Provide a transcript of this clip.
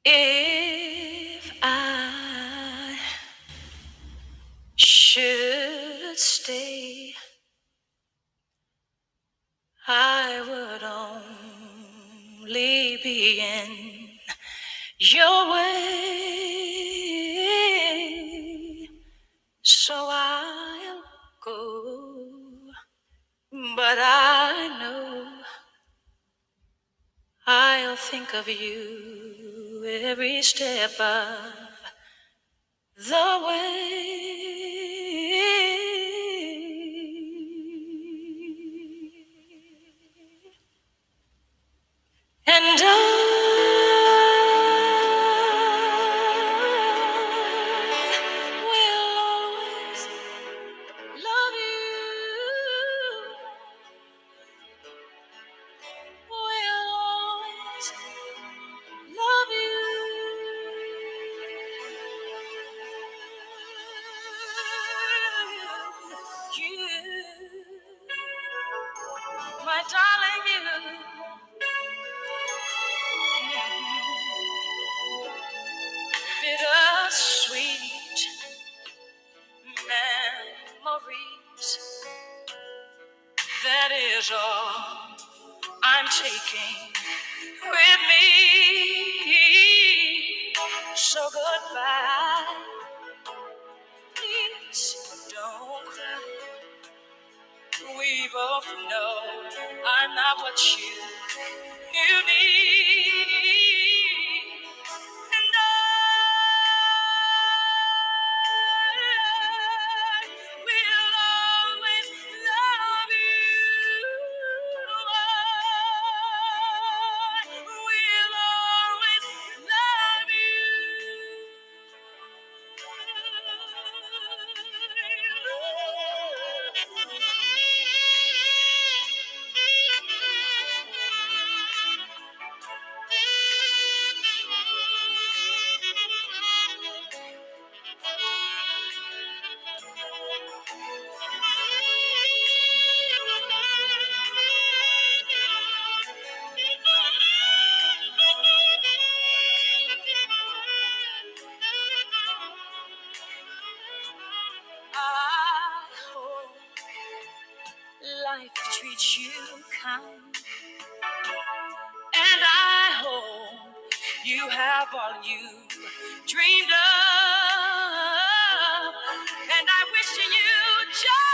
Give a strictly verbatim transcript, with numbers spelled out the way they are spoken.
If I should stay, I would only be in your way. So I'll go, but I know I'll think of you every step of the way. And I will always love you. Will always love you. You, my darling, you. Bittersweet memories. That is all I'm taking with me. So goodbye. Please don't cry. We both know I'm not what you you need. And I will always love you. I will always love I hope life treats you kind, and I hope you have all you dreamed of, and I wish you joy.